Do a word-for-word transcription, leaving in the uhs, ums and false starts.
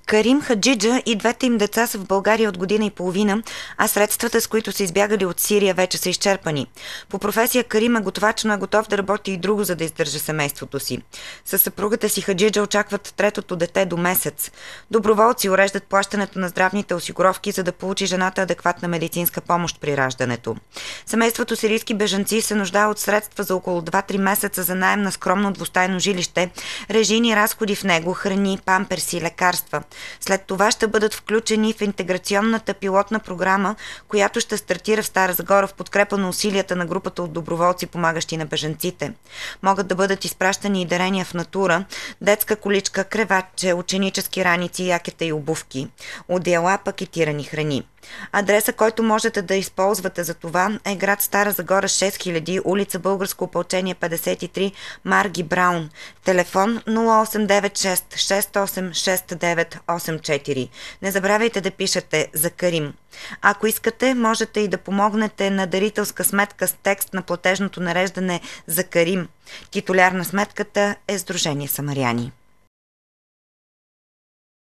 Карим Хаджиджа и двете им деца са в България от година и половина, а средствата, с които са избягали от Сирия, вече са изчерпани. По професия Карим е готвач, но е готов да работи и друго, за да издържа семейството си. Със съпругата си Хаджиджа очакват третото дете до месец. Доброволци уреждат плащането на здравните осигуровки, за да получи жената адекватна медицинска помощ при раждането. Семейството сирийски бежанци се нуждае от средства за около два-три месеца за наем на скромно двустайно жилище, режийни разходи в него, храни, памперси, лекарства. След това ще бъдат включени в интеграционната пилотна програма, която ще стартира в Стара Загора в подкрепа на усилията на групата от доброволци, помагащи на бежанците. Могат да бъдат изпращани и дарения в натура, детска количка, креватче, ученически раници, якета и обувки, одеяла, пакетирани храни. Адреса, който можете да използвате за това, е град Стара Загора шест хиляди, улица Българско опълчение петдесет и три, Марги Браун. Телефон нула осем девет шест шест осем шест девет осем четири. Не забравяйте да пишете за Карим. Ако искате, можете и да помогнете на дарителска сметка с текст на платежното нареждане за Карим. Титуляр на сметката е Сдружение Самаряни.